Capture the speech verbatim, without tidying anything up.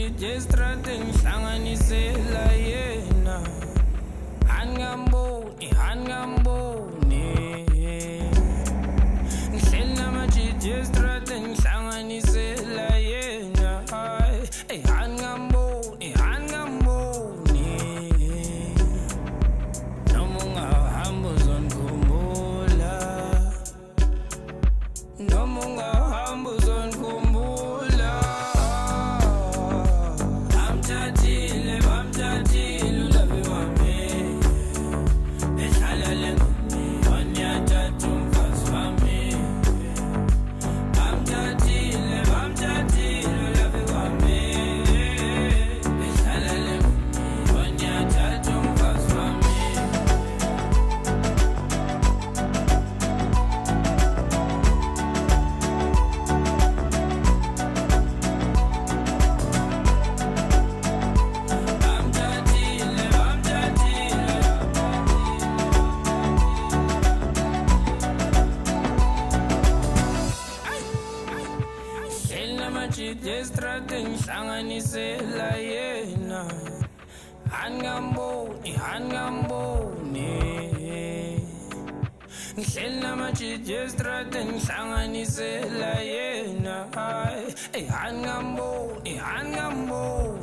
namajit yestrate ngihlanganisela yena angamboni angamboni ngihleli namajit yestrate ngihlanganisela yena hey angamboni angamboni noma ungahamba uzongikhumbula noma ungahamba uzongikhumbula bamthathile bamthathile ulabe wami ehlala lengumi wanyathatha umfazi wami bamthathile bamthathile ulabe wami ehlala lengumi wanyathatha umfazi wami bamthathile bamthathile hleli namajit yestrate ngihlanganisela yena angamboni angamboni ngihleli namajit yestrate ngihlanganisela yena hey angamboni angamboni